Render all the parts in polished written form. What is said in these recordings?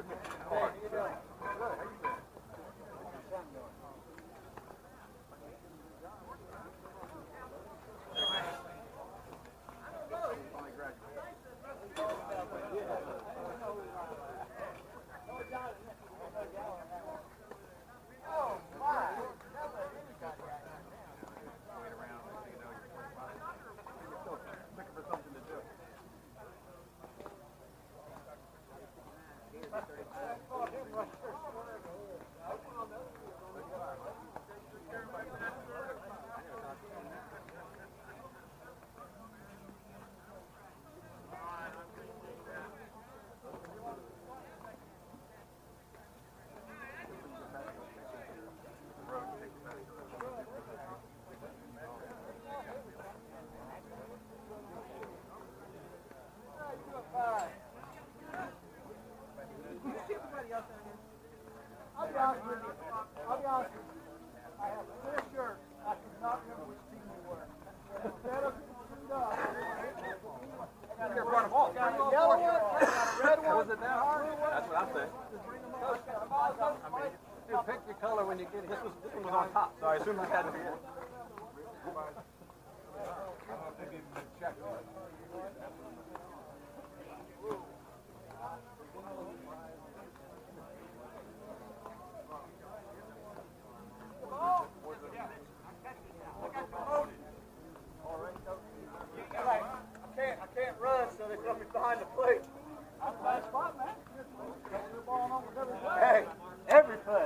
I'll be honest with you. I have this shirt. I cannot remember which team you were. Instead of stuff, You're front of all. I got a yellow one, I got a red one. Was it that hard? That's what I say. I mean, Dude, pick your color when you get it. This one was on top, so I assumed it had to be it. I can't run, so they put me behind the plate. That's a bad spot, man. Hey, every play.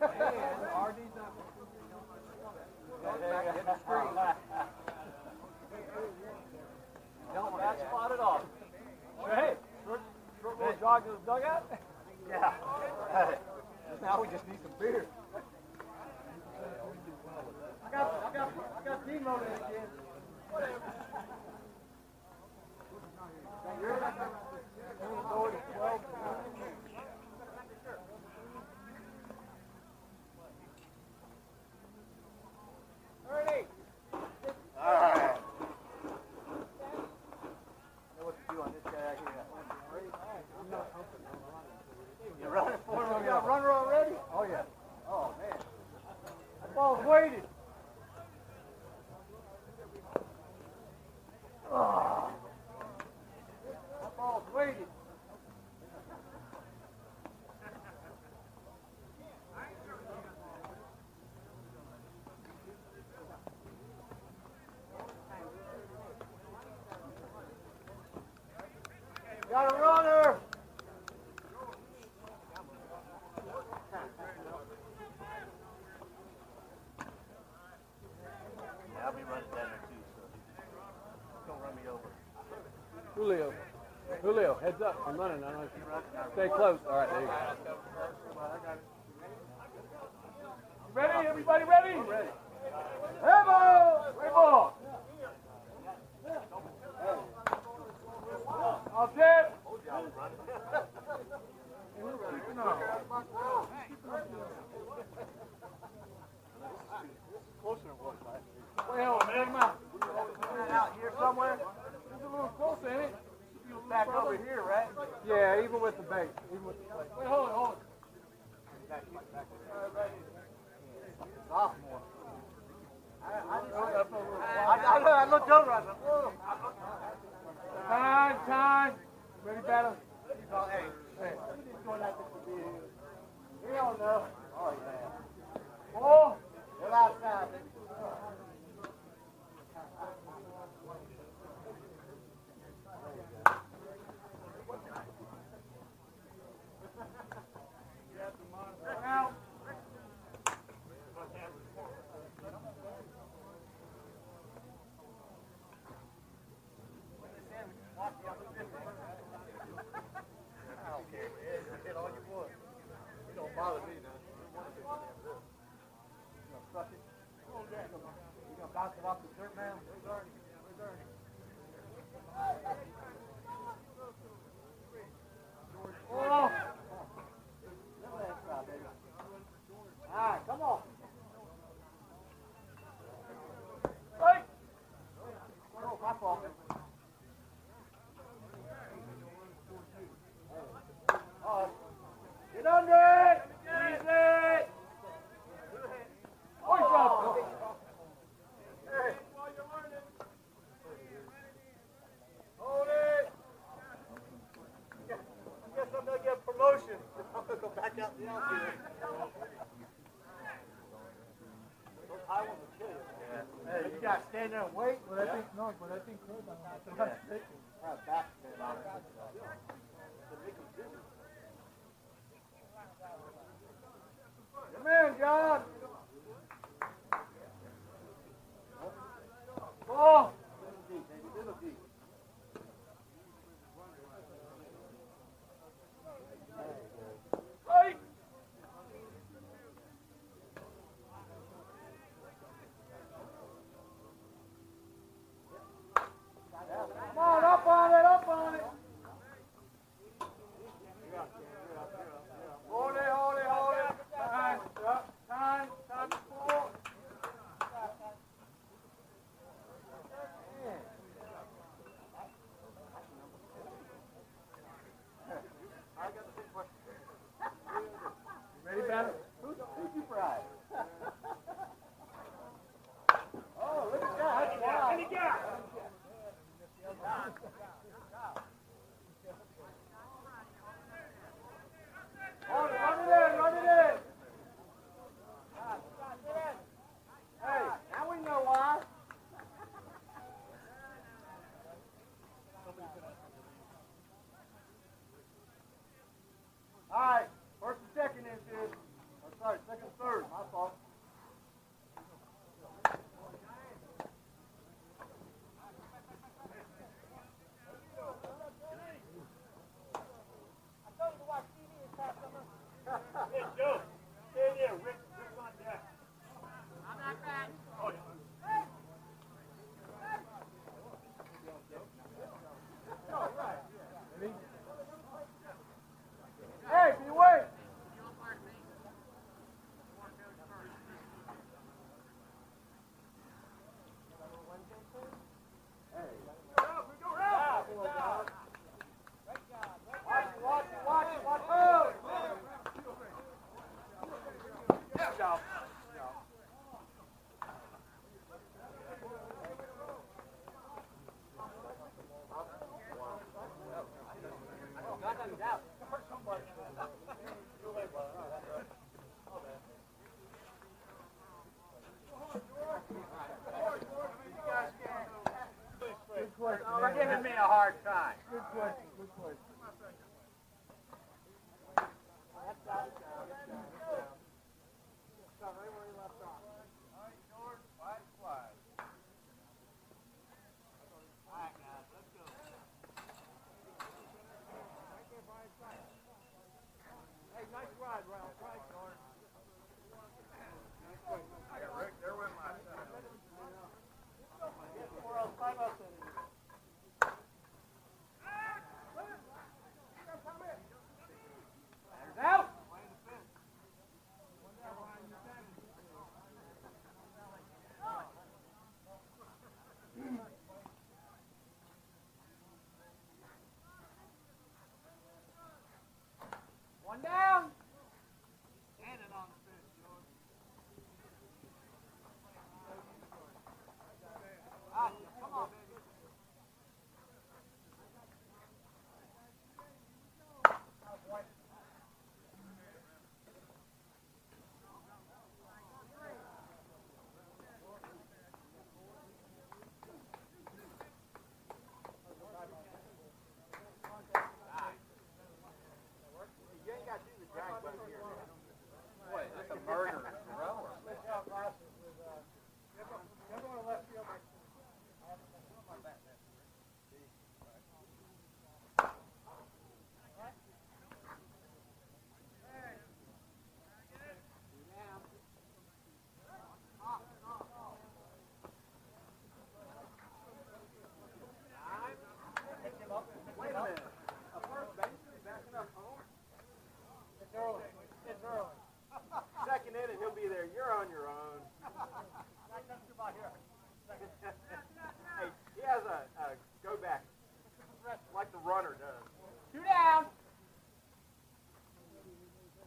Don't bad spot at all. Hey, short little jog to the dugout? Yeah. Hey, now we just need some beer. I got team loaded again. You're running for him. You got a runner already? Oh, yeah. Oh, man. That ball's weighted. Oh. That ball's weighted. Got a runner. Yeah, I'll be running down there too, so don't run me over. Julio, heads up. I'm running. I don't know if you stay close. All right, there you go. Ready? Everybody ready? Ready. Hey, ball! Hey, ball! All set. Well, man, come out. Out here somewhere? It's a little close, ain't it? Back over here, right? Yeah, even with the bait. Even with the plate. Wait, hold it, hold it. Sophomore. I looked over, I said, whoa. Time. Ready, battle? Hey, Hey. We don't know. oh yeah. Oh, Get outside, baby. now. Get under it! Squeeze it! Point up! Hey. Hold it! I guess I'm going to get promotion. I'm going to go back out the outfield. Those high ones will kill you. Hey, you got to stand there and wait. But I think, no, but I think that's taking. Back on it. Come in, John. Ball. Hey. Come on, up on it, up on it. Hold it, hold it, hold it. Time, time to pull. Ready, Ben? Who's you fried? Oh, look at that. Wow. Hold it, run it in, run it in. Hey, now we know why. All right, first and second inches. Or sorry, second and third, my fault. Hey, Joe, stay there. Rick's on deck. I'm not bad. Oh, yeah. Oh, right. Ready? Hey, be away. You're giving me a hard time. Good question, good question. Hey, nice ride, Ralph. Right, George. I got Rick there with my son. 5 out there. Out! One down! Hand it on the fence, George. Come on, baby. Boy, that's a burner. Wait a minute. A first baseman backing up home? It's early. It's early. Second inning, he'll be there. You're on your own. Hey, he has a go back like the runner does. 2 down.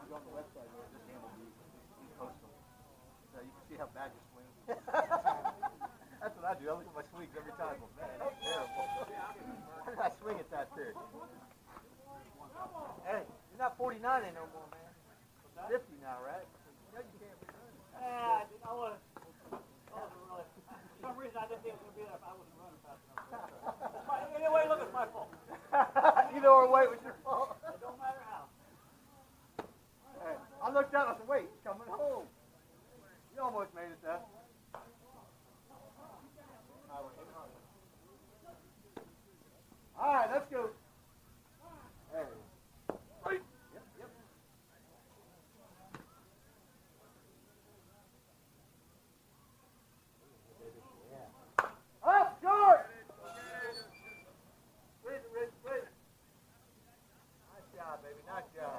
you go on the website, man, this game will be coastal. So you can see how bad you swing. That's what I do. I look at my swings every time. Well, man, that's terrible. Why did I swing at that pitch? Hey, you're not 49 no more, man. 50 now, right? No, you can't be running. I wasn't really. For some reason, I didn't think it was going to be there if I wasn't running fast enough. Anyway, look, it's my fault. Either way, it was your fault. It don't matter how. Hey, I looked up, I said, wait, he's coming home. You almost made it there. All right, let's go. Hey. Right. Yep. Up, short! Raise it. Nice job, baby, nice job.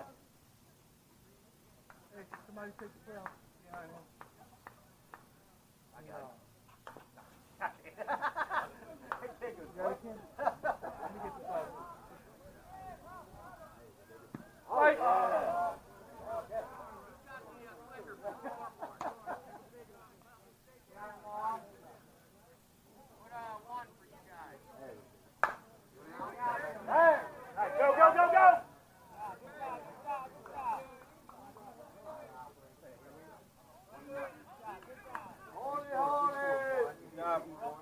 Hey, can somebody take the ball behind him? I got it. Take it, Joe. Let me get the ball. Right. Go! Hold it! Good job.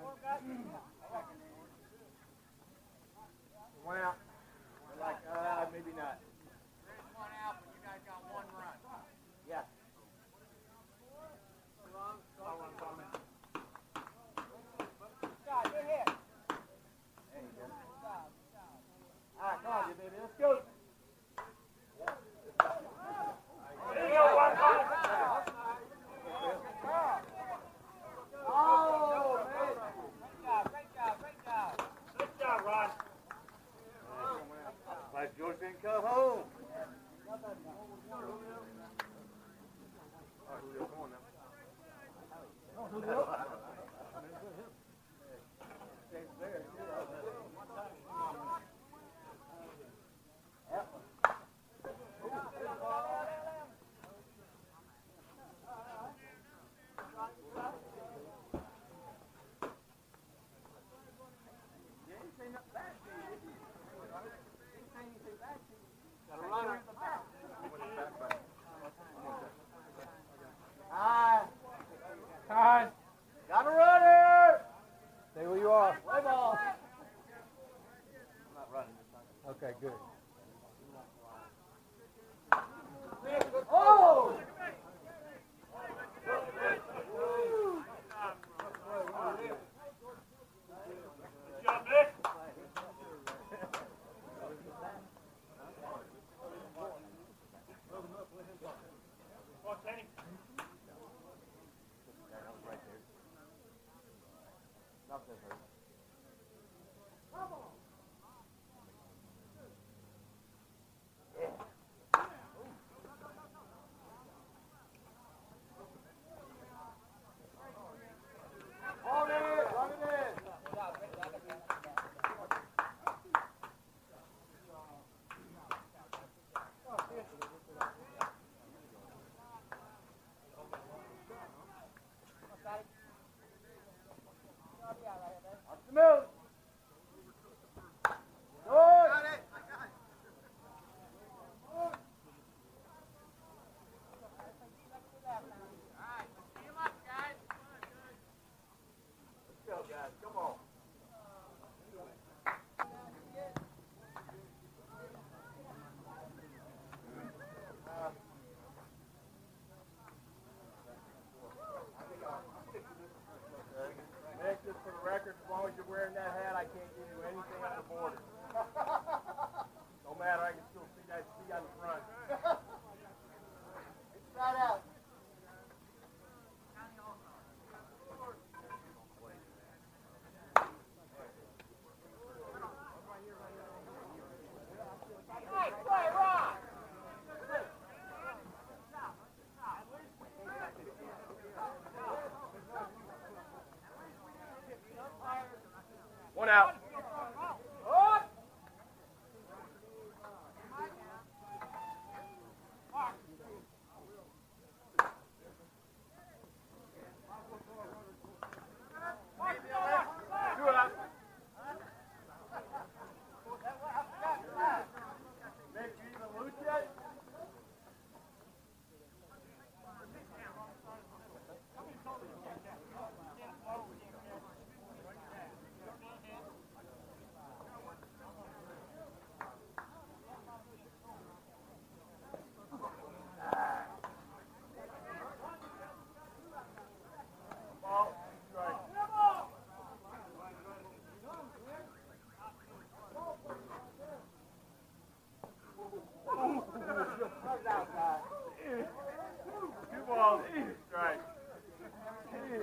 One out. Maybe not. There is one out, but you guys got one run. Yeah. Good hit. There you go. All right, come on, you baby. Let's go. There you go, one. Oh, man. Great job. Good job, Ron. Like George didn't come home. Julio, come on now. Julio. Stays there. Time. Got a runner! Stay where you are. Play ball. I'm not running this time. Okay, good. Oh! Good job, Nick. Nothing hurt. Run it in. Watch the move. Good. Let's go, guys. Come on. Nick, just for the record, as long as you're wearing that hat, I can't give you anything on the border. No matter, I can still see that C on the front. It's right out. One out.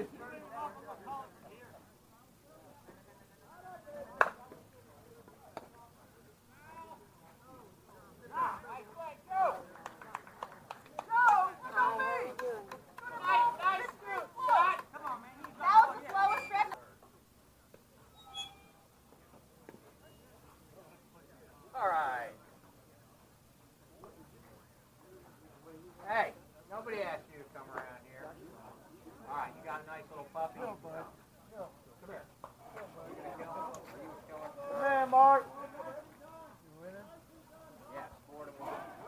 All right. Hey, nobody asked you to come around here. All right, you got a nice little puppy. Come here. Come here, Mark. Yeah, 4-1.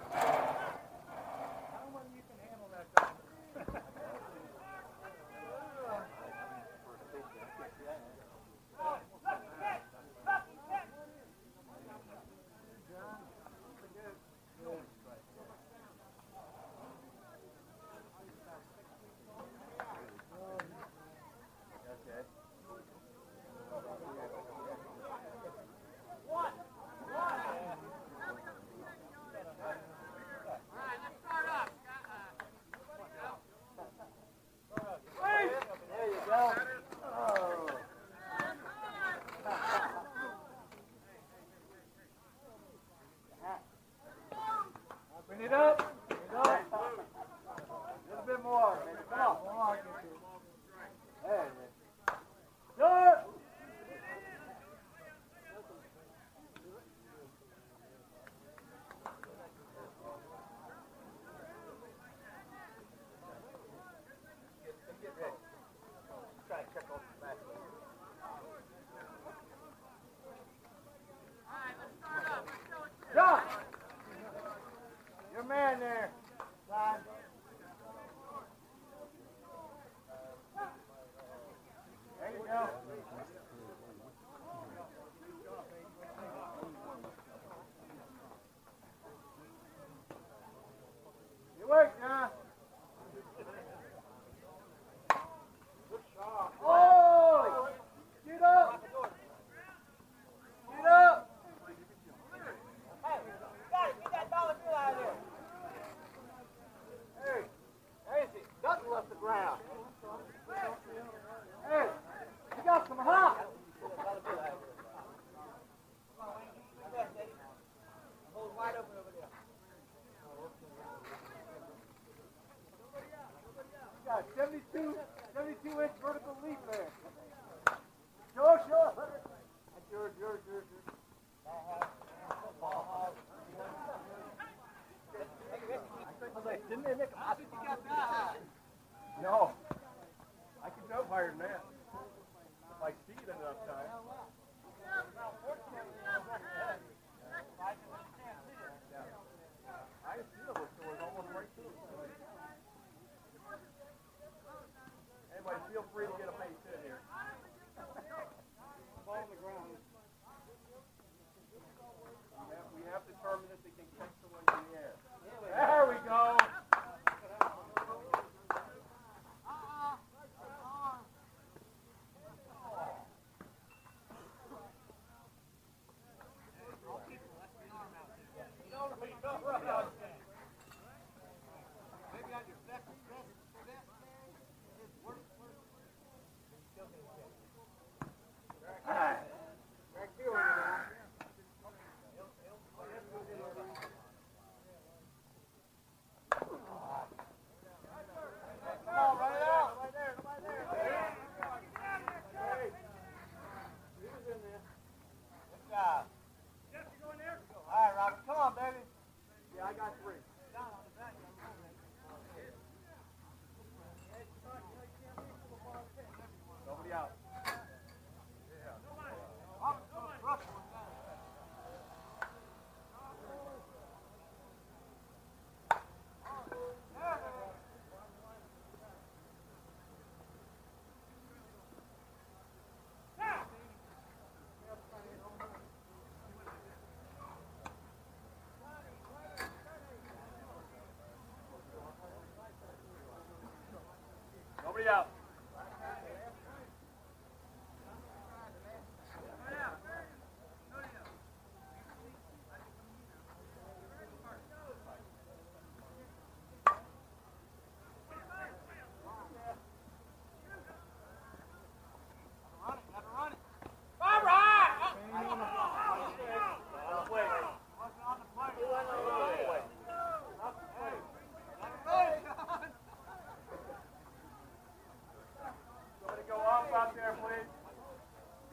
Bring it up. Bring it up. A little bit more, baby. Come on. Come on. There it is. Good. Get ready. Try to check off the back. John. Your man there. Son. There you go. Good work, John. Oh! Get up! Get up! Hey, you got it. Get that dollar bill out of there. Hey, there's it. Nothing left the ground. Hey, you got some hot. Hold wide open over there. You got 72-inch vertical leap there. Sure. That's yours. I was like, didn't they make a mess? No. I can jump higher than that. My speed enough time. I see it was almost right through it. Anyway, feel free to get a base hit here. Ball on the ground. We have determined that they can catch the one in the air. There we go. Nobody out.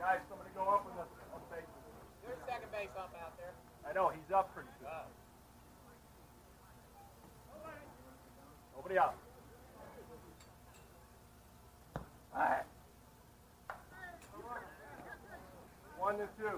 Guys, somebody go up in the base. There's second base up out there. I know, he's up pretty soon. Nobody out. All right. 1 and 2.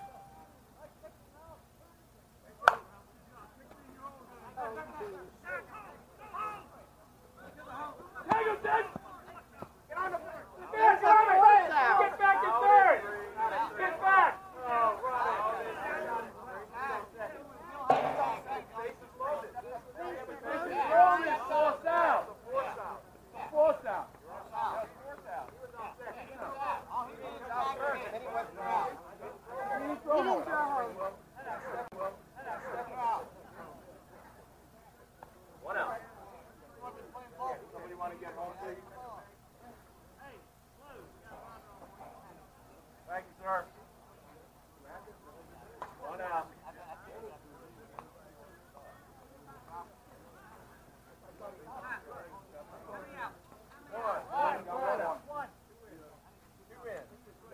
Thank you, sir. 1 out. One. 2 in.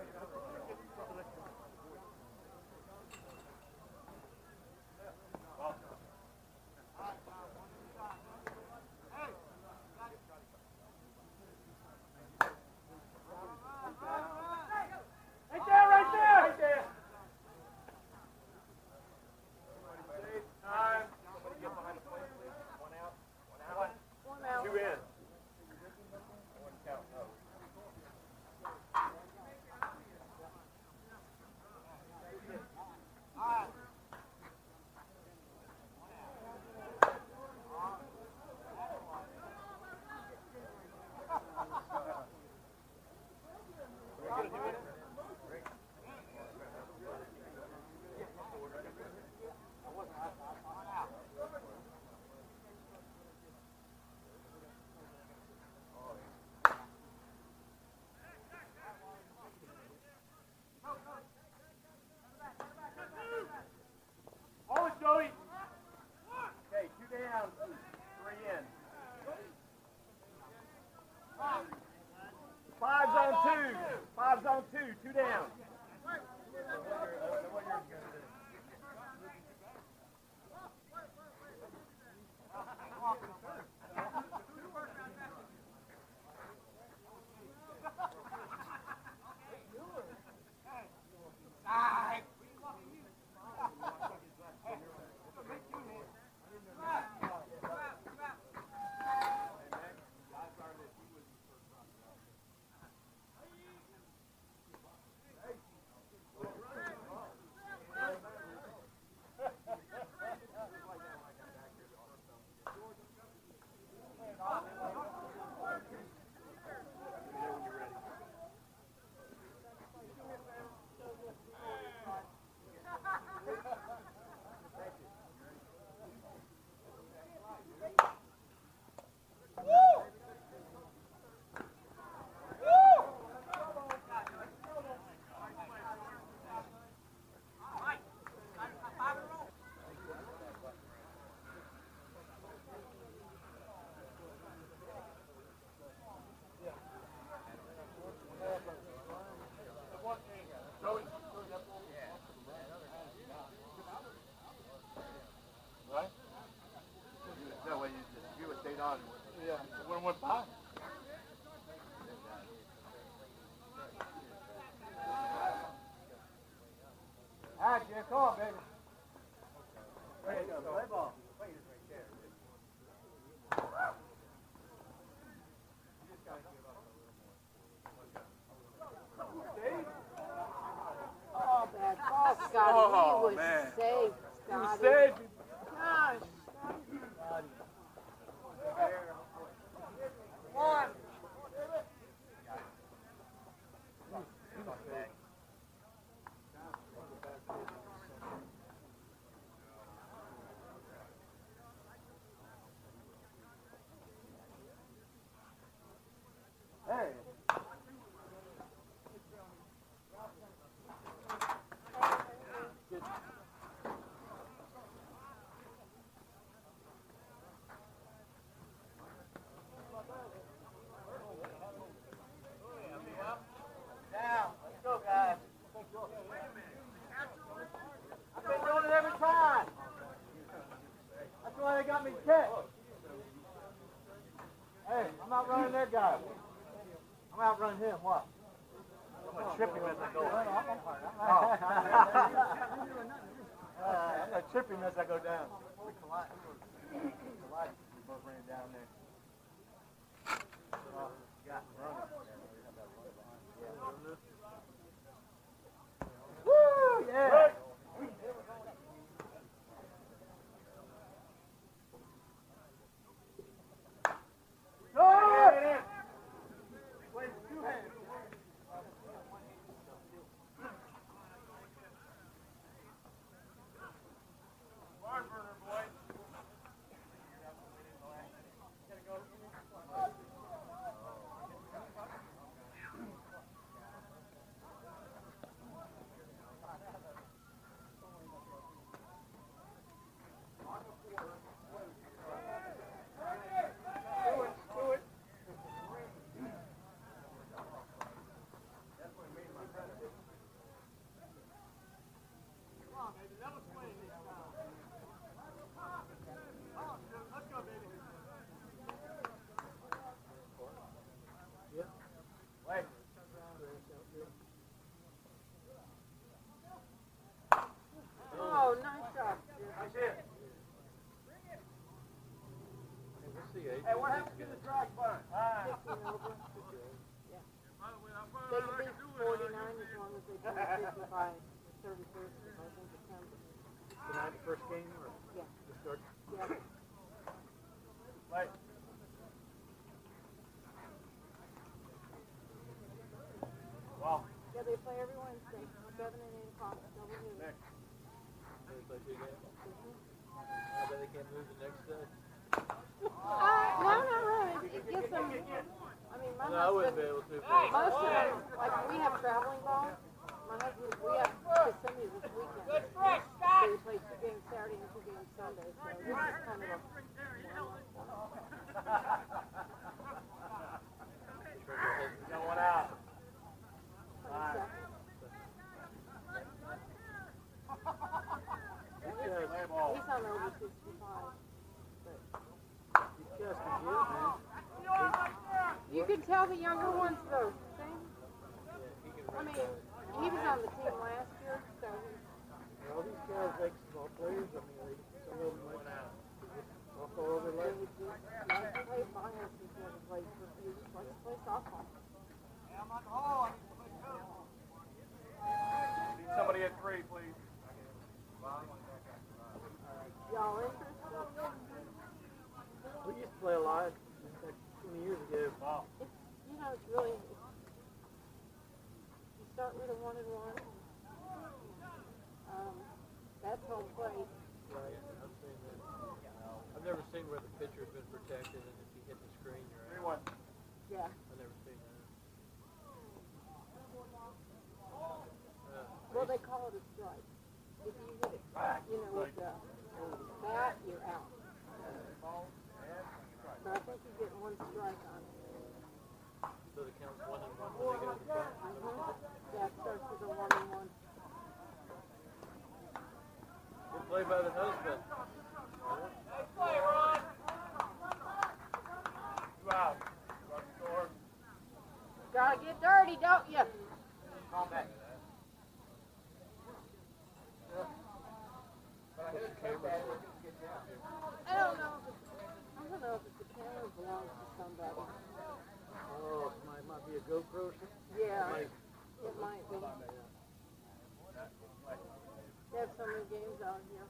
Okay, 2 down, 3 in. 5's on 2. 5's on 2. 2 down. Yeah, when went by. All right, Jim, come on, baby. There you go, play ball. Oh, bad ball, Scotty. Oh, he was man. saved, He was Scotty. saved. Gosh. One. Hey. outrun him, what? I'm going to trip him as I go. I'm going to trip him as I go down. We collided. We both ran down there. Got running. Woo! Yeah! Oh, nice shot. Hey, what happened to the drag bun? 15 over. Yeah. They can beat 49 as long as they turn 50 by 31st. I think it's December. Tonight, the first game, or Yeah. the start? Yeah. Wait. Well, Yeah, they play every Wednesday, 7 and 8 o'clock. Double noon. Nick. I bet they can't move the next day. No, not really. It gives them. I mean, my No, I wouldn't be husband. able to. Most of them, like we have traveling ball. My husband, we have Kissimmee this weekend. So we play 2 games Saturday and 2 games Sunday. So this is kind of a. Got one out. He's on over 65. These guys can get it, man. You can tell the younger ones though. See? I mean, he was on the team last year, so All these guys, ex-ball players, I mean, some of them like off all over he like. would just play. My husband's never played for a few. He likes to play softball. Need somebody at 3, please. Y'all interested? We used to play a lot, like 20 years ago. Wow. It's, you know, it's really, you start with a 1-1. That's home plate. Right, I've seen that. I've never seen where the pitcher's been protected and if you hit the screen, you're out. 3-1. Yeah. I've never seen that. Well, they call it a strike. If you hit it, you know, with the bat, you're out. But I think you get 1 strike on it. So the count's 1-1 when they go to the front. Yeah, it starts with a 1-1. Good play by the husband. Nice play, Ron. 2 out. Run score. Gotta get dirty, don't you? Call back. I don't know if it's the camera belongs to somebody. Oh, it might be a GoPro or something. Yeah, Like, it might be. They have so many games out here.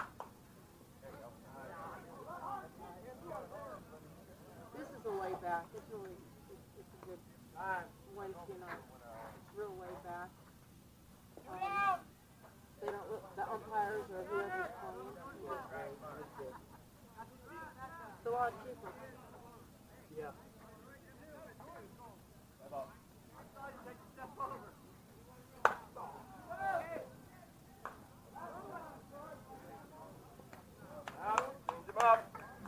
This is a way back. It's really, it's a good Wednesday night. It's real way back. They don't look, the umpires or whoever's playing. It's a lot cheaper. yeah. Out. Change him up.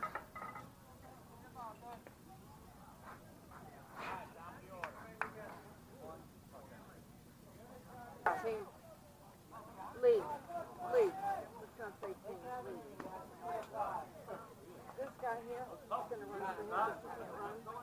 Team. Lead. Let's not say team. Lead. This guy here is going to run for him, but he can't run.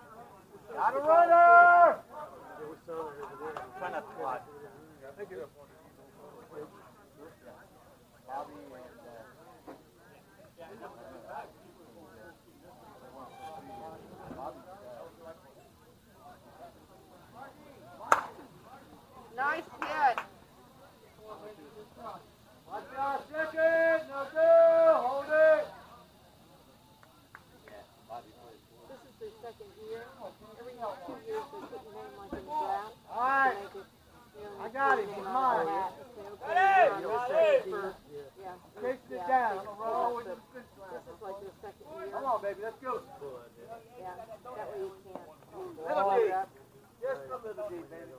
mine. hat and say, okay, Hey, you're on hey, the for, yeah. Chasing it yeah, down. this- I'm gonna roll with the this finish line. is like the second year. Come on, baby, let's go. Yeah, that way you can't. Little D. Just a little D, baby.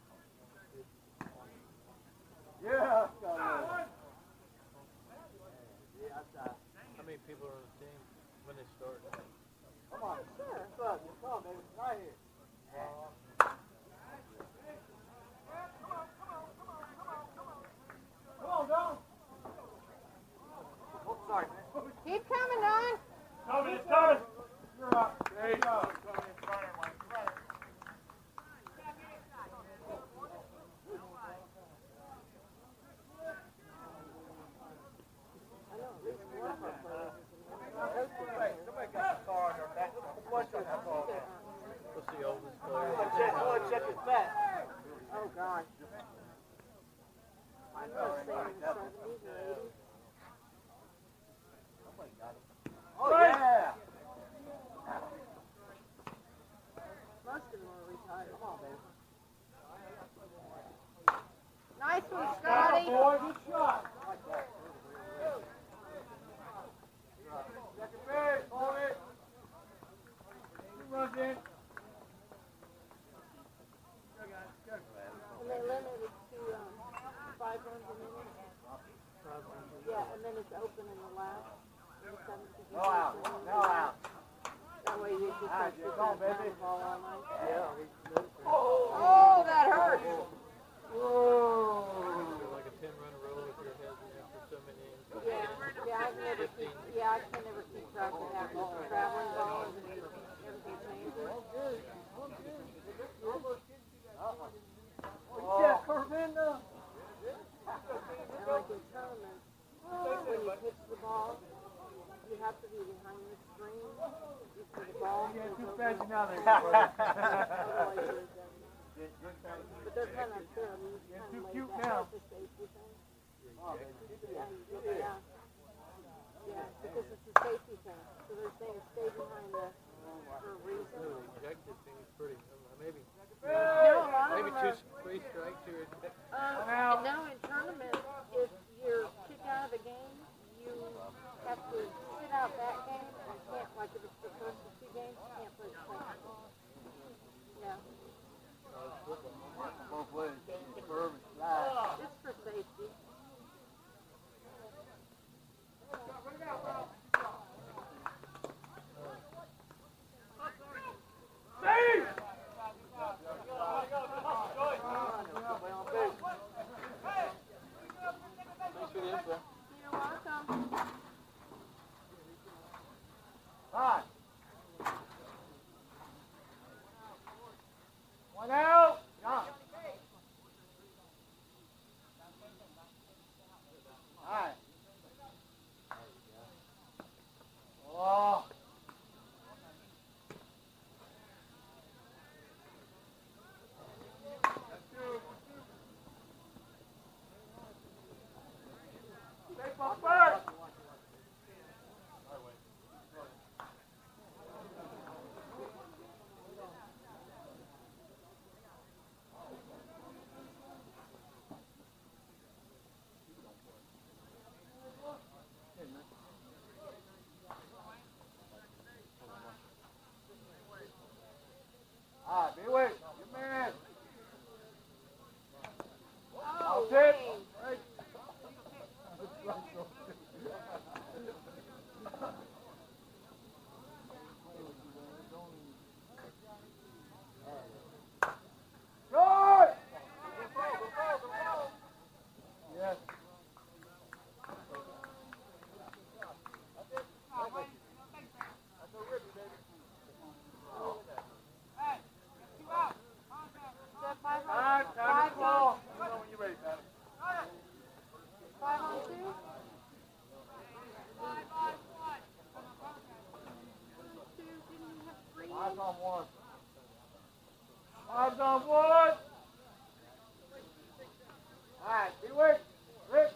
Yeah. How many people are on the team when they start? Come on. Sure. Come on, baby. Right here. Come on, Don. Oh, sorry, man. Keep coming, Don. Coming, it's coming. You're up. There you go. I know at least one of our players is an Somebody got the car on their back. Watch on that ball. What's the oldest player? Check his back. Oh, gosh. I'm going to say in the 70s or 80s. Oh, yeah. Most of them are retired. Come on, baby. Nice one, Scotty. Boy, good shot. Like that. Second base, hold it. Two runs in. And they limit it to 5 runs a minute. Yeah, and then it's open in the last. In the seventh. No out. No out. That way you just All right, have to come on, baby. the ball all night. Yeah. Oh, that hurts. Whoa. Like a 10-run roll if you're ahead after so many innings. Yeah, I can never keep track of that. With the traveling balls and everything changes. Yeah, curve in now. And like in tournaments, when you pitch the ball, you have to be behind the screen before the ball Yeah, goes too over. fast now there. Otherwise you're done. But they're kind of good. I mean, you Yeah, kind too of cute laid back now. like the safety thing. Yeah. Yeah, because it's a safety thing. So they're saying stay behind the for a reason. The ejected thing is pretty. Maybe No, a lot of maybe them are. 3 strikes here. And now in tournaments, if you're kicked out of the game, you have to sit out that game and can't, like if it's the first of 2 games, you can't play the second. Yeah. Both ways. Curve and slide. It's for safety. Thanks for the info. You're welcome. Hi. One out. John. Hi. Oh. Take my first. Ah, be away. Your man. Oh, That's it. Wayne. Right. Good. Yes. Is that 5 on? Time to 5 ball. on? You know when you're ready, Patty. 5 on 2? 2, didn't you have 3? Five's on one. Five's on one. All right, be away. Rick.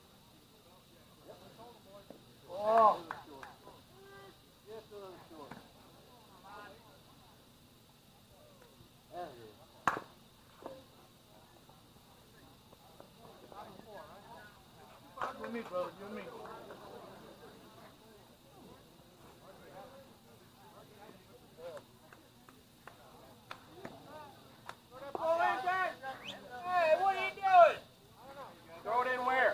Oh. Just a little short. There it is. me, brother. You and me. Hey, what are you doing? Throw it in where?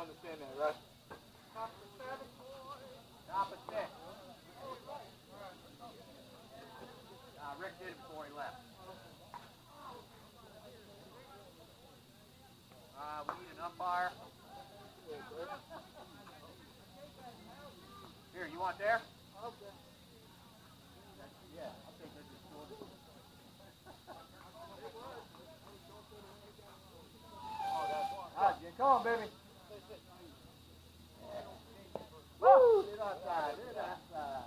understand that, right? Top of 6. Rick did it before he left. We need an umpire. Here, you want there? Okay. Yeah, I'll take that just short. All right, Jim, come on, baby. Woo! Get outside, get outside.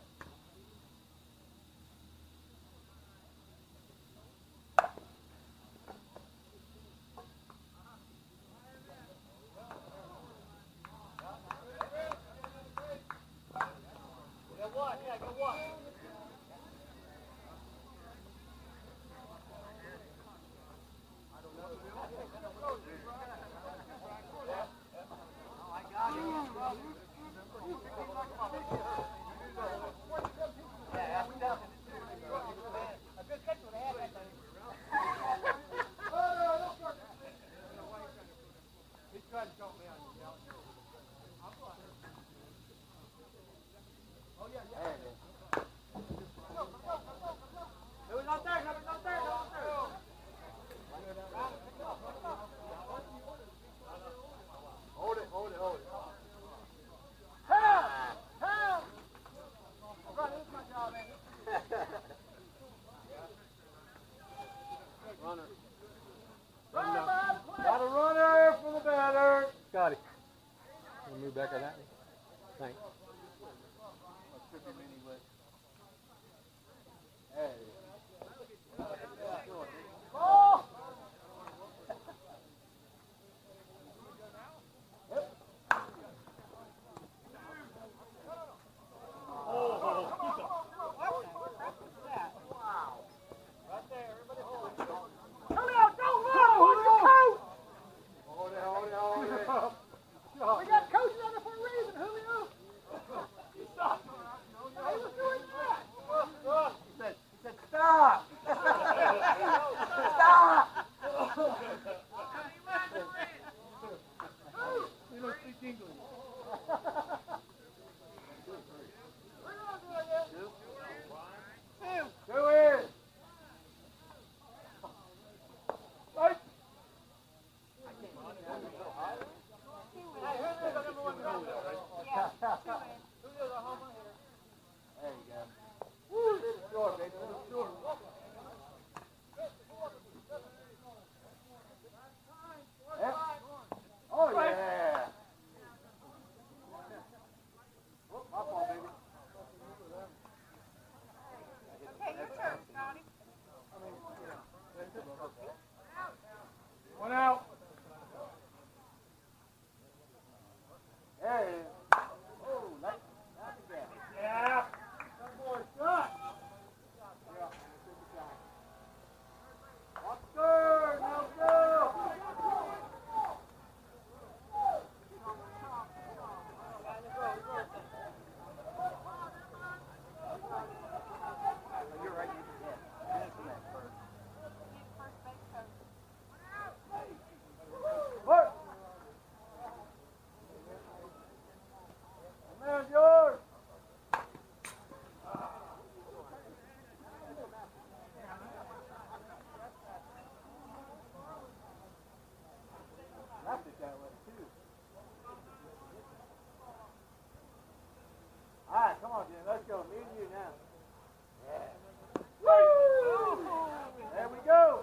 Got a runner for the batter. Scotty. We'll move back on that one. Thanks. Ball! One out. There it is. Oh, nice again. Yeah. That boy shot. Watch third. Now go. You're right. Yeah. Finish that first. Work. The man's yours. Left it that way, too. All right, come on, Jim. Let's go. Me and you now. Yeah. Woo! There we go.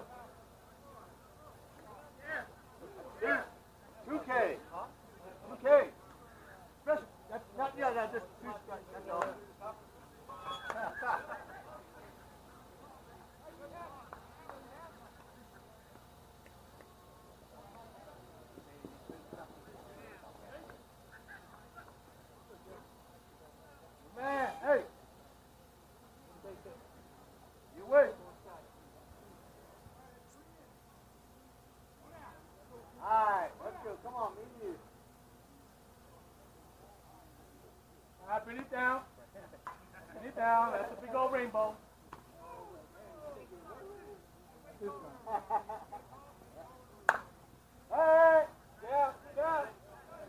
2K. 2K. Special. That's not, yeah, that's just two strikes. That's all. Man, hey. You wait. All right, let's go. Come on, me and you. All right, bring it down. Bring it down. That's a big old rainbow. Hey! Yeah, yeah.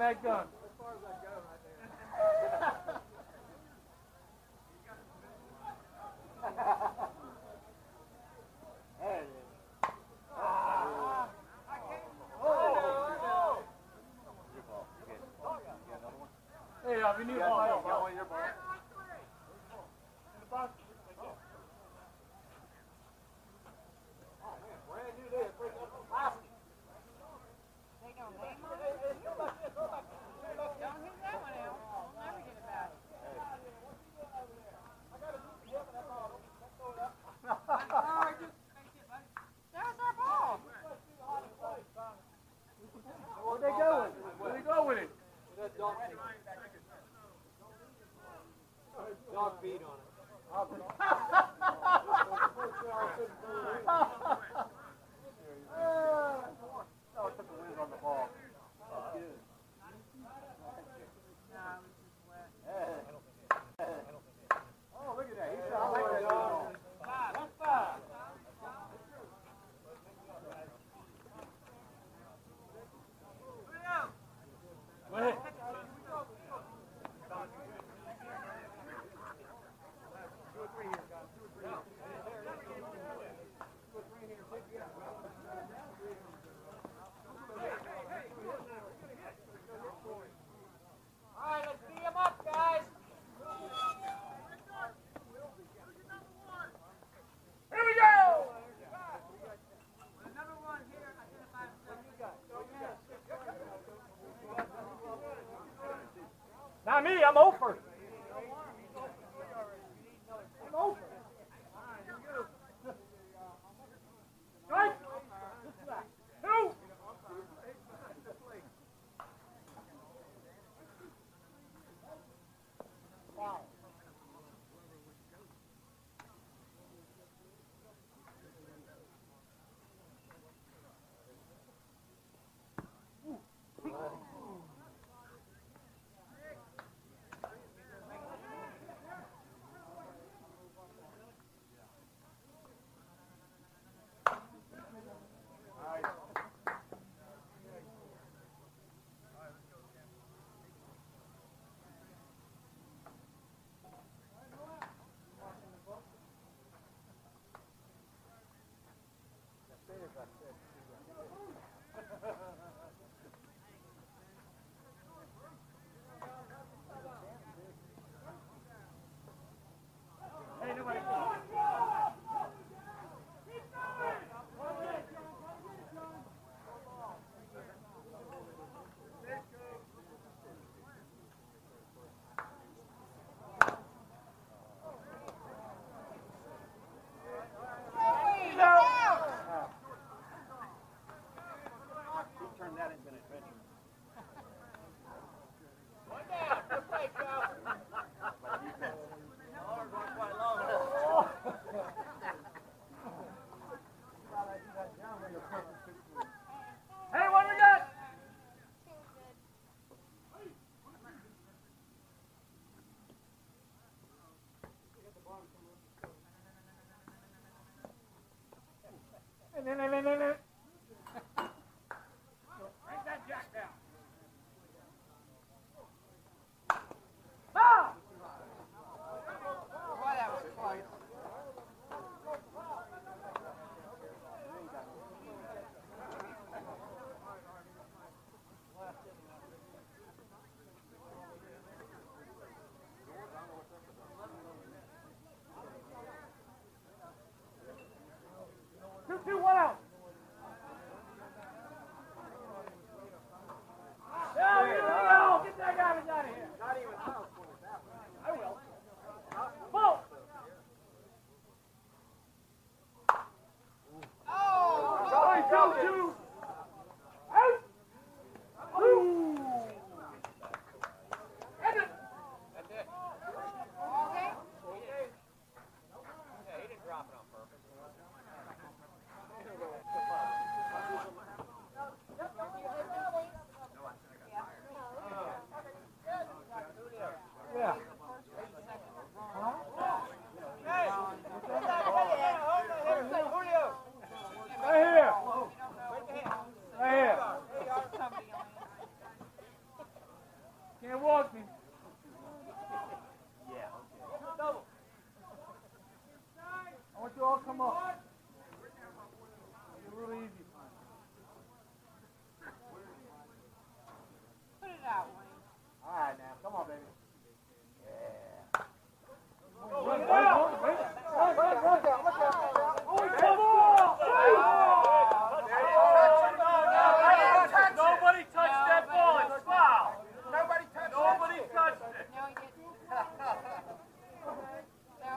that gun. As far as I go right there. There it is. Your ball. You got another one? Hey, if you need a ball, You got one of your balls? Brand new day. Break up the plastic. They don't name on it? Don't hit that one out. We'll never get it back. That's our ball. Where'd they go with it? Where'd they go with it? That dog feed on it. Oh, it took the wind on the ball. That's good. Oh, look at that. He said, I like that ball. That's five. Go ahead. All right, let's beat him up, guys. Here we go! Not me, I'm over. I'm over. Strike! Two! Turn that into an adventure. Hey, what do we got? Ah! Boy, that was close. Two, one out. real easy. Put it out, Wayne. All right, now. Come on, baby. Yeah. Look out! Nobody touched that ball. It's foul. Nobody touched it. No, you didn't. No.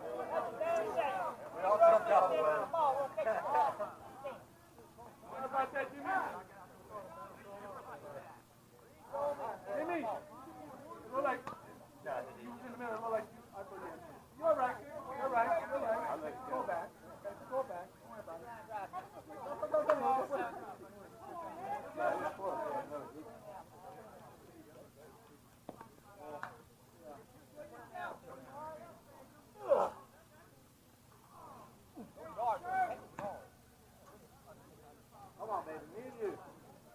We all jumped out of the way. What about that, Jimmy? Jimmy, it looked like you was in the middle. It looked like I forget. You're right. You're right. You're right. Go back. Go back. Don't worry about it. Come on, baby. Me and you.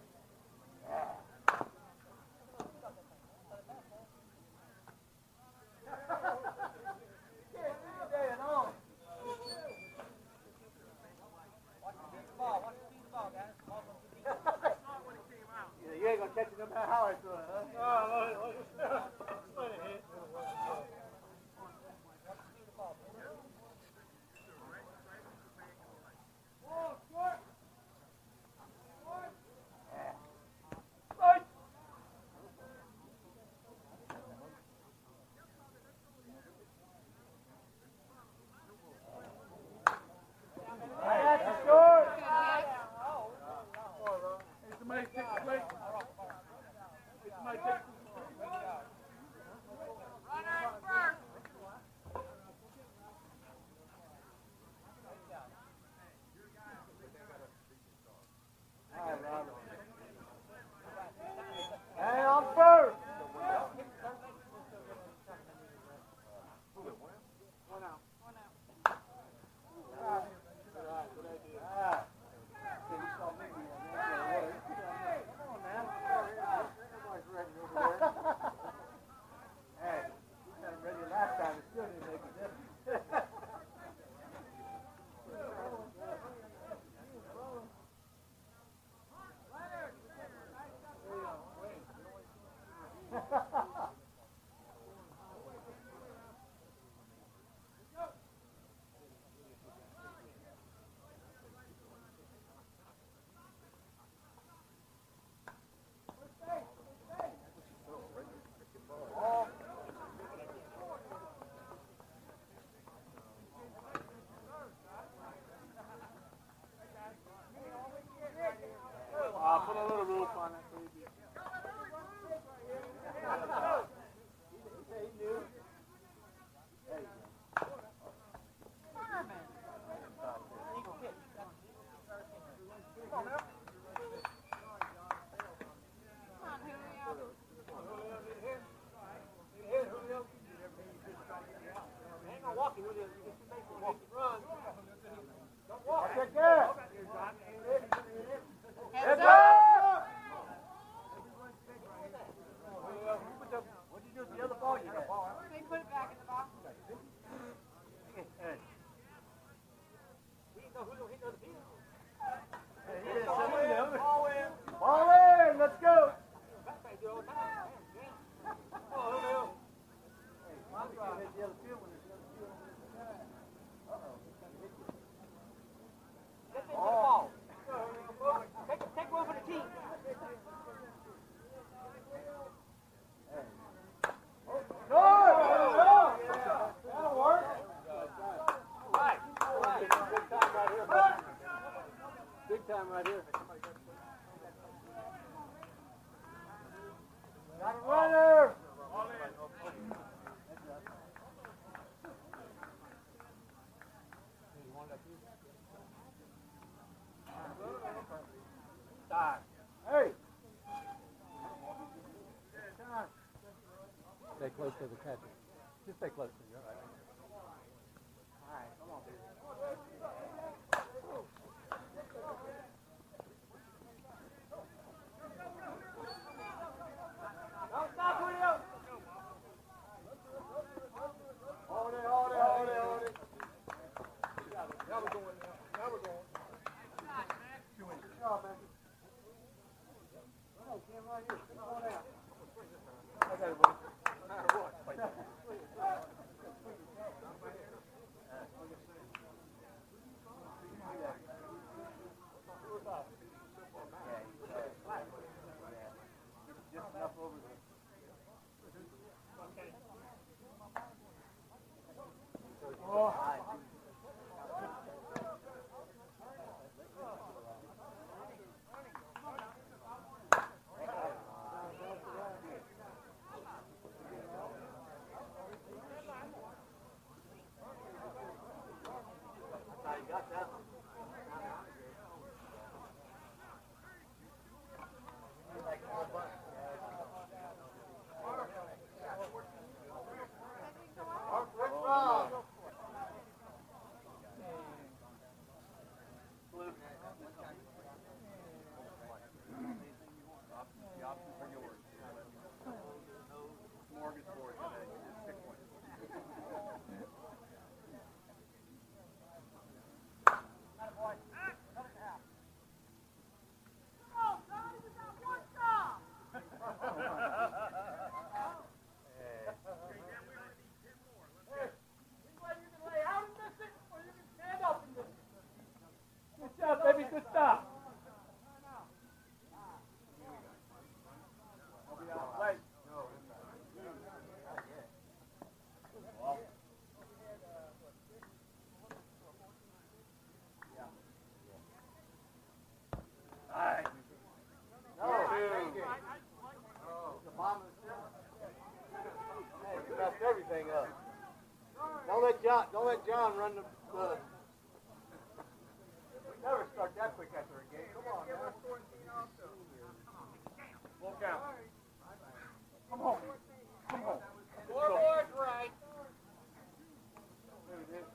You ain't gonna catch it no matter how I throw it, huh? Somebody take the plate. Somebody take Hey, I'm first. Hey, you got him ready last time. It still didn't make a difference. put a little roof on it, baby. Heads up! What'd you do with the other ball you had? They put it back in the box. Ball in, let's go. Take one for the team. That'll work. Big time right here. Got a runner. Hey. Stay close to the catcher. Just stay close to you, all right? All right, come on, baby. Don't stop, Julio. Hold it, hold it, hold it, hold it. Now we're going. Now we're going. Everything up. Don't let John run the. We never start that quick after a game. Come on, man. Look out. Come on. Come on. Scoreboard's right. There it is.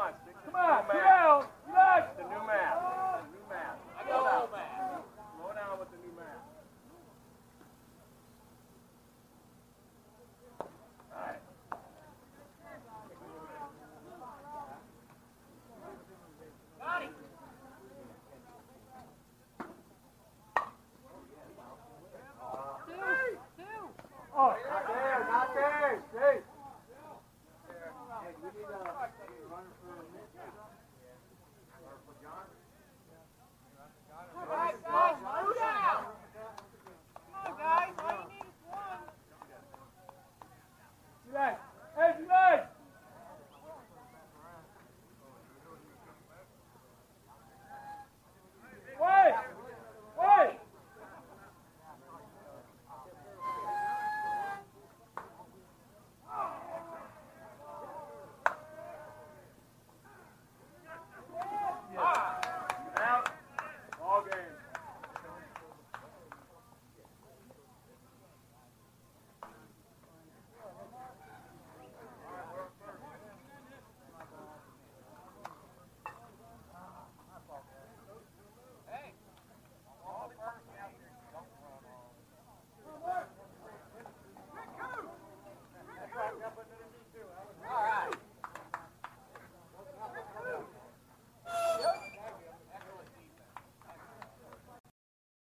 on, Stick. Come on.